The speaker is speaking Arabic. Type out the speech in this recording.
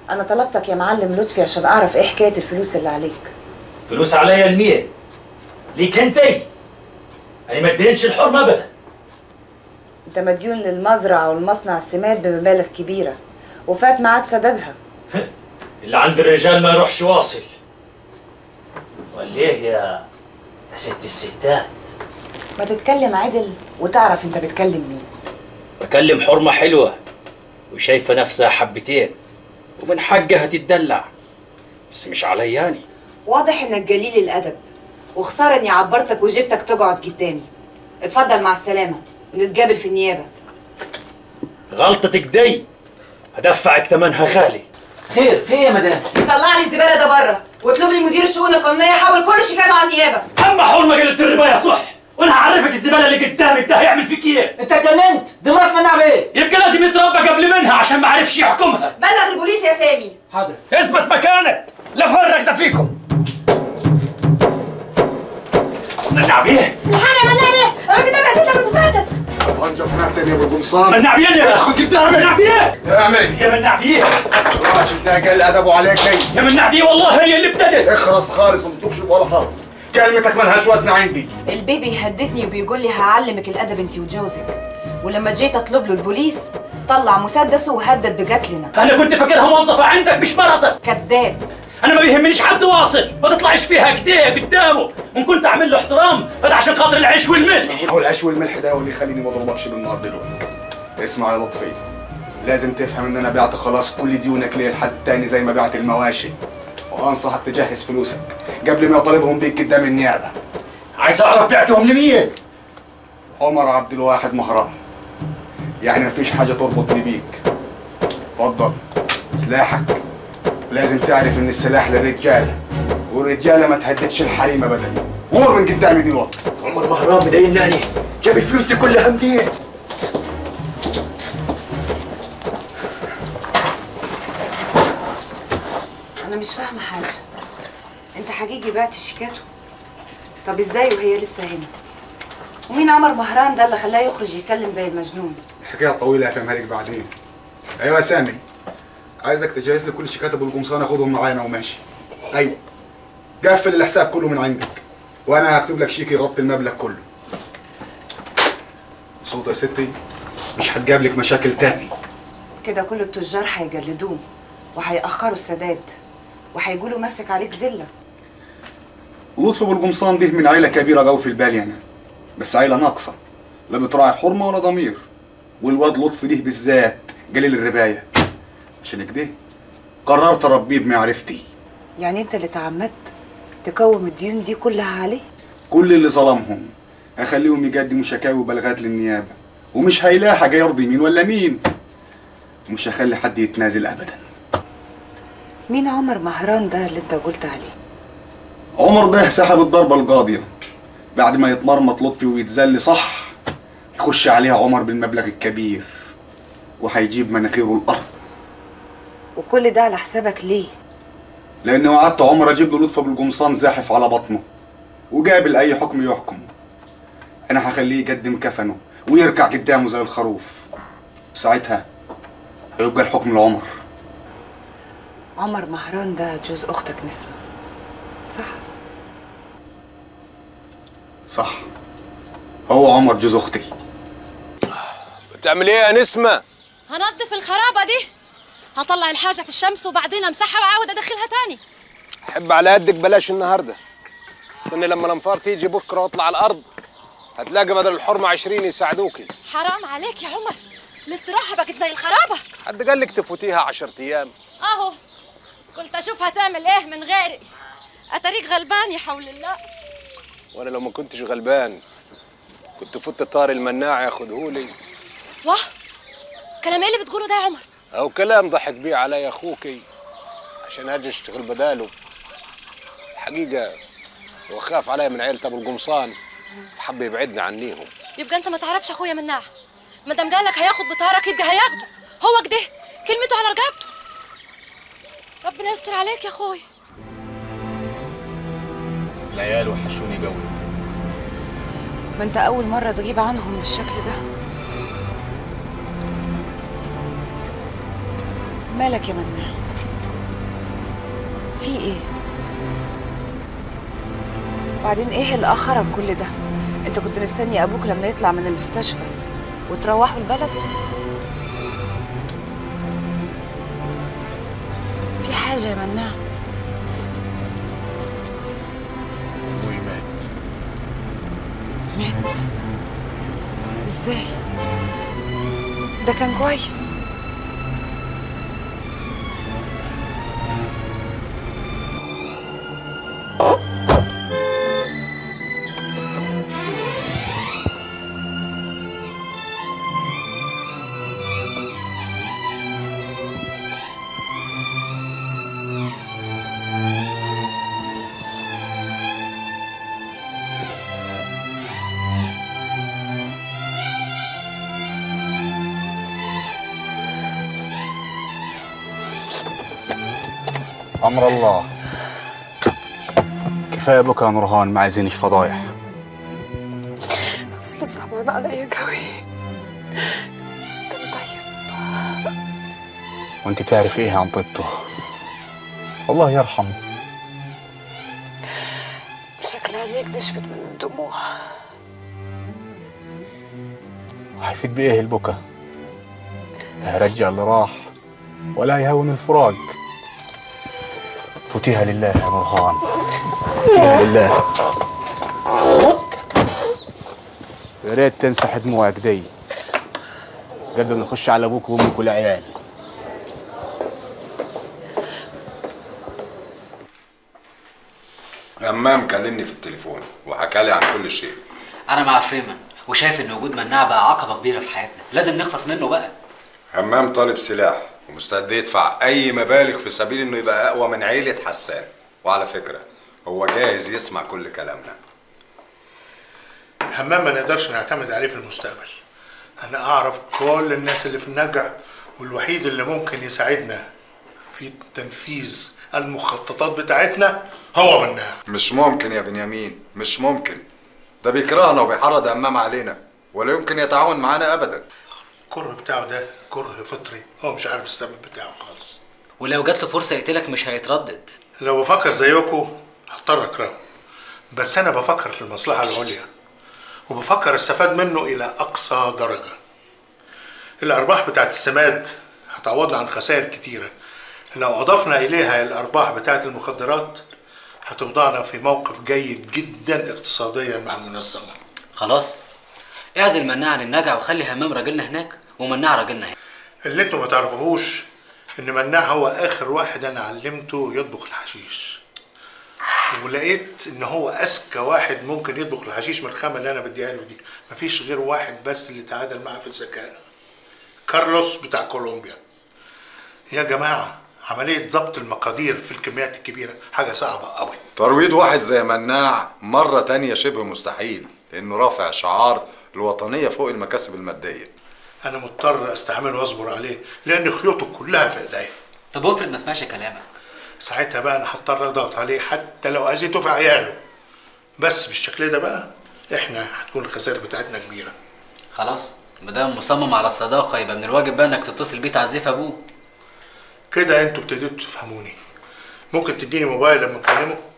أنا طلبتك يا معلم لطفي عشان أعرف إيه حكاية الفلوس اللي عليك. فلوس عليا ال100 ليك انتي. أنا ما ادينش الحرمة أبدا. أنت مديون للمزرعة والمصنع السماد بمبالغ كبيرة وفات ميعاد سدادها. اللي عند الرجال ما يروحش واصل. ولا إيه يا ست الستات؟ ما تتكلم عدل وتعرف أنت بتكلم مين. بكلم حرمة حلوة وشايفة نفسها حبتين ومن حقها تتدلع، بس مش علياني. واضح إنك جليل الأدب، وخسارة إني عبرتك وجبتك تقعد قدامي. اتفضل مع السلامة ونتقابل في النيابة. غلطتك دي هدفعك ثمنها غالي. خير، في ايه يا مدام؟ طلع لي الزبالة ده بره واطلب لي مدير الشؤون القانونية يحول كل شكايته على النيابة. أما حرمة قلت الربا يا صح، وأنا هعرفك الزبالة اللي قدامك ده هيعمل فيك إيه؟ انت اتجننت؟ دي مرات منع بيه. يبقى لازم يتربى قبل منها عشان ما عرفش يحكمها. بلغ البوليس يا سامي. حاضر. اثبت مكانك لا فرق ده فيكم. منع بيه؟ الحاجة منع بيه، الراجل ده بهدلنا بالمسدس. طبعا فنان يا ابو القمصان. منع بيه يا خد قدامي. منع بيه. اعمل يا منع بيه. الراجل ده قال ادبه عليك ليه؟ يا منع بيه والله هي اللي ابتدت. اخرس خالص ما تدوكش ولا حرف. كلمتك مالهاش وزن عندي. البيبي يهددني وبيقول لي هعلمك الادب انت وجوزك، ولما جيت اطلب له البوليس طلع مسدسه وهدد بقتلنا. انا كنت فاكرها موظفه عندك مش مرتك. كذاب. انا ما بيهمنيش حد واصل، ما تطلعش فيها كده قدامه، وان كنت اعمل له احترام فده عشان خاطر العيش والملح. هو العيش والملح ده هو اللي يخليني ما اضربكش بالنار دلوقتي. اسمع يا لطفي، لازم تفهم ان انا بعت خلاص كل ديونك ليه لحد تاني زي ما بعت المواشي، وانصحك تجهز فلوسك قبل ما يطالبهم بيك قدام النيابه. عايز اعرف بعتهم لمين؟ عمر عبد الواحد مهران. يعني مفيش حاجه تربطني بيك. اتفضل سلاحك، لازم تعرف ان السلاح للرجاله، والرجاله ما تهددش الحريم ابدا. غور من قدامي دلوقتي. عمر مهران مديناني، جاب الفلوس دي كلها منين؟ انا مش فاهمه حاجه. انت حقيقي بعت شيكاته؟ طب ازاي وهي لسه هنا؟ ومين عمر مهران ده اللي خلاه يخرج يتكلم زي المجنون؟ الحكايه طويله افهمها لك بعدين. ايوه يا سامي، عايزك تجهز لي كل شيكات ابو القمصان اخدهم معايا وماشي. ايوه قفل الحساب كله من عندك، وانا هكتب لك شيك يغطي المبلغ كله. صوت يا ستي، مش هتجابلك مشاكل تاني. كده كل التجار هيجلدوه وهيأخروا السداد وهيقولوا ماسك عليك زله. لطفي ابو القمصان ده من عيله كبيره قوي في البالي انا، بس عيله ناقصه لا بتراعي حرمه ولا ضمير، والواد لطفي ده بالذات قليل الربايه، عشان كده قررت اربيه بمعرفتي. يعني انت اللي تعمدت تقوم الديون دي كلها عليه؟ كل اللي ظلمهم اخليهم يقدموا شكاوي وبلاغات للنيابه، ومش هيلاقي حاجه يرضي مين ولا مين، ومش هخلي حد يتنازل ابدا. مين عمر مهران ده اللي انت قلت عليه؟ عمر ده سحب الضربه القاضيه بعد ما يتمرمط لطفي ويتذل صح، يخش عليها عمر بالمبلغ الكبير وهيجيب مناخيره الارض. وكل ده على حسابك ليه؟ لاني وعدت عمر اجيب له لطفي ابو القمصان زاحف على بطنه وقابل اي حكم يحكمه. انا هخليه يقدم كفنه ويركع قدامه زي الخروف، ساعتها هيبقى الحكم لعمر. عمر مهران ده جوز اختك نسمة، صح؟ صح، هو عمر جوز اختي. بتعمل ايه يا نسمة؟ هنضف الخرابة دي، هطلع الحاجة في الشمس وبعدين امسحها واعاود ادخلها تاني. حب على قدك بلاش النهارده، استني لما الانفار تيجي بكره واطلع على الارض هتلاقي بدل الحرمة 20 يساعدوكي. حرام عليك يا عمر، الاستراحة بقت زي الخرابة. حد قال لك تفوتيها 10 ايام؟ اهو قلت اشوف هتعمل ايه من غيري، اتاريك غلبان يا حول الله. وانا لو ما كنتش غلبان كنت فوت طاري المناع ياخدهولي. واه، كلام ايه اللي بتقوله ده يا عمر؟ او كلام ضحك بيه علي اخوكي عشان اجي اشتغل بداله. الحقيقه هو خاف عليا من عيله ابو القمصان فحب يبعدني عنيهم. يبقى انت ما تعرفش اخويا مناع، ما دام قالك هياخد بطارك يبقى هياخده، هو كده كلمته على رقبته. ربنا يستر عليك يا اخويا. العيال وحشوني قوي. ما انت اول مرة تغيب عنهم بالشكل ده. مالك يا منان؟ في ايه؟ وبعدين ايه اللي اخرك كل ده؟ انت كنت مستني ابوك لما يطلع من المستشفى وتروحوا البلد؟ في حاجة يا مناع؟ ابوي مات؟ ازاي؟ ده كان كويس. امر الله. كفايه بكى يا نورهان، ما عايزينش فضايح. اصله صعبان عليا قوي. كان طيب. وانت تعرف ايه عن طيبته؟ الله يرحمه. شكلها عليك نشفت من الدموع. هيفيد بايه البكا؟ لا يرجع اللي راح ولا يهون الفراق. فوتيها لله يا نورهان، فوتيها لله. يا ريت تمسح دموعك دي قبل ما نخش على ابوك وامك والعيال. همام كلمني في التليفون وحكالي عن كل شيء. انا مع فريمان وشايف ان وجود مناع بقى عقبه كبيره في حياتنا، لازم نخلص منه بقى. همام طالب سلاح ومستعد يدفع اي مبالغ في سبيل انه يبقى اقوى من عيلة حسان، وعلى فكرة هو جاهز يسمع كل كلامنا. همام ما نقدرش نعتمد عليه في المستقبل. انا اعرف كل الناس اللي في النجع، والوحيد اللي ممكن يساعدنا في تنفيذ المخططات بتاعتنا هو مناع. مش ممكن يا بنيامين، مش ممكن. ده بيكرهنا وبيحرض همام علينا ولا يمكن يتعاون معانا ابدا. الكره بتاعه ده كره فطري، هو مش عارف السبب بتاعه خالص. ولو جات له فرصه يقتلك مش هيتردد. لو بفكر زيكم هضطر اكرهه، بس انا بفكر في المصلحه العليا وبفكر استفاد منه الى اقصى درجه. الارباح بتاعت السماد هتعوضنا عن خسائر كتيره. لو اضفنا اليها الارباح بتاعت المخدرات هتوضعنا في موقف جيد جدا اقتصاديا مع المنظمه. خلاص اعزل مناع عن النجع وخلي همام راجلنا هناك ومناع راجلنا هنا. اللي انتوا ما تعرفوهوش ان مناع هو اخر واحد انا علمته يطبخ الحشيش، ولقيت ان هو اذكى واحد ممكن يطبخ الحشيش من الخامه اللي انا بديها له دي. مفيش غير واحد بس اللي تعادل معاه في الذكاء، كارلوس بتاع كولومبيا. يا جماعه عمليه ضبط المقادير في الكميات الكبيره حاجه صعبه قوي. ترويض واحد زي مناع مرة تانية شبه مستحيل، لانه رافع شعار الوطنية فوق المكاسب المادية. انا مضطر استحمل واصبر عليه لان خيوطه كلها في ايديا. طب افرض ما سمعش كلامك؟ ساعتها بقى انا هضطر اضغط عليه حتى لو اذيته في عياله. بس بالشكل ده بقى احنا هتكون الخسائر بتاعتنا كبيره. خلاص ما دام مصمم على الصداقه يبقى من الواجب بقى انك تتصل بيه تعزيه ابوه. كده انتوا ابتديتوا تفهموني. ممكن تديني موبايل لما اكلمه؟